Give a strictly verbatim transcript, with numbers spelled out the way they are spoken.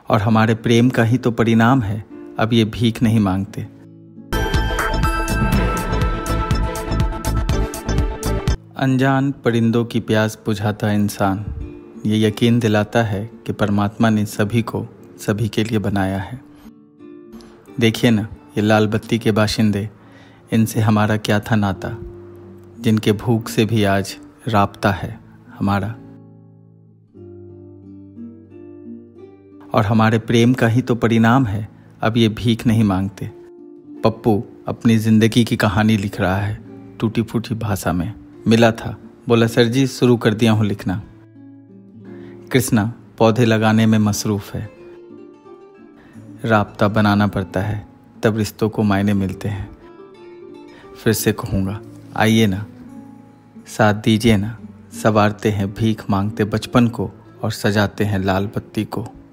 और हमारे प्रेम का ही तो परिणाम है, अब ये भीख नहीं मांगते। अनजान परिंदों की प्यास बुझाता इंसान ये यकीन दिलाता है कि परमात्मा ने सभी को सभी के लिए बनाया है। देखिए ना, ये लाल बत्ती के बाशिंदे, इनसे हमारा क्या था नाता, जिनके भूख से भी आज राब्ता है हमारा। और हमारे प्रेम का ही तो परिणाम है, अब ये भीख नहीं मांगते। पप्पू अपनी जिंदगी की कहानी लिख रहा है टूटी फूटी भाषा में। मिला था, बोला सर जी शुरू कर दिया हूँ लिखना। कृष्णा पौधे लगाने में मसरूफ है। राब्ता बनाना पड़ता है, तब रिश्तों को मायने मिलते हैं। फिर से कहूँगा, आइए ना, साथ दीजिए ना, संवारते हैं भीख मांगते बचपन को और सजाते हैं लाल बत्ती को।